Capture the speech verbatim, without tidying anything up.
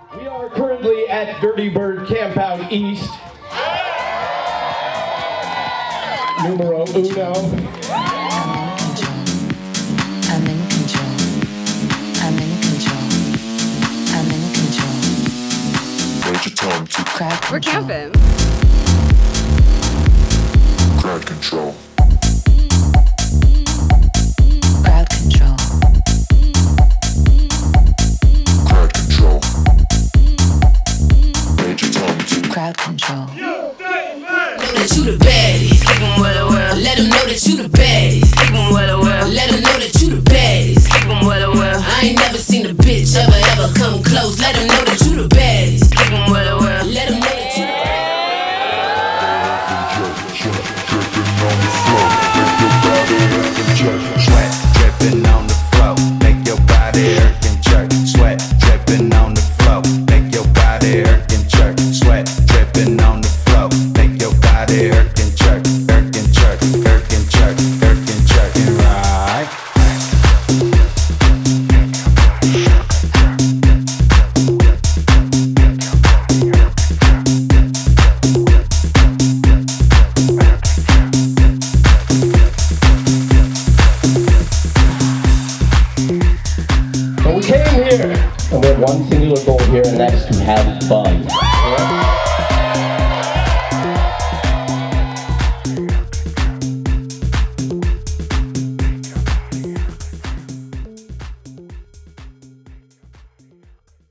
We are currently at Dirty Bird Campout East. Numero uno. I'm in control. I'm in control. I'm in control. Major Tom to Crowd control. We're camping. crowd control. Crowd control. Crowd control. Major Tom to Crowd control. Know that you the baddest. Keep 'em well, well. Let 'em know that you the baddest. Keep 'em well, well. Let 'em know that you the baddest. Keep 'em well, well. I ain't never seen a bitch ever, ever come close. Let 'em know that you the baddest. Keep 'em well, well. Let 'em know that you the baddest. Sweat dripping on the floor, make your body hurt and jerk. Sweat dripping on the floor, make your body hurt and jerk. Sweat dripping on the floor, make your body hurt and jerk. Hurt and jerk, hurt and jerk, hurt and jerk. Right. So we came here, and we have one singular goal here, and that is to have fun.